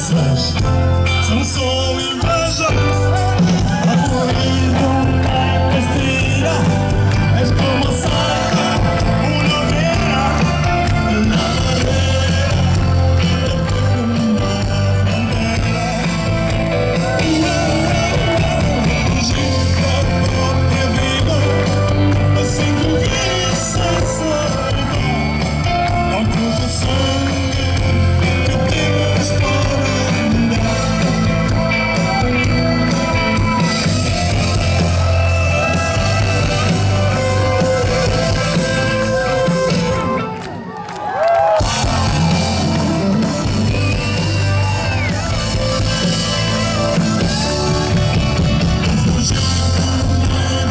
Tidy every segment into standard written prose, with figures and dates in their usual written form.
coisas são só inveja. Aburrido, castiga, és como saca uma guerra na barreira de uma fronteira. Fugir da própria vida, assim que vives sem solidão. Não tudo sangue que temos para andar.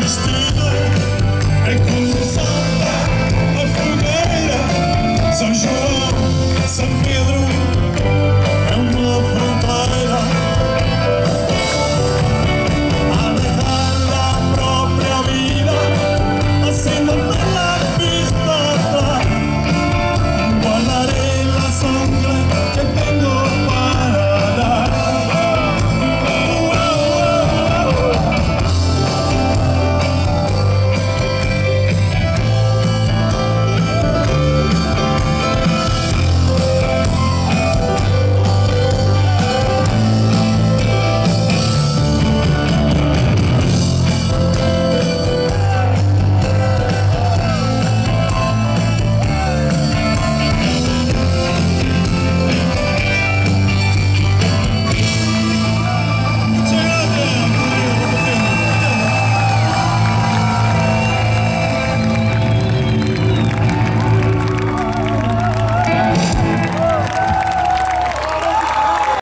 É como salta a fogueira, são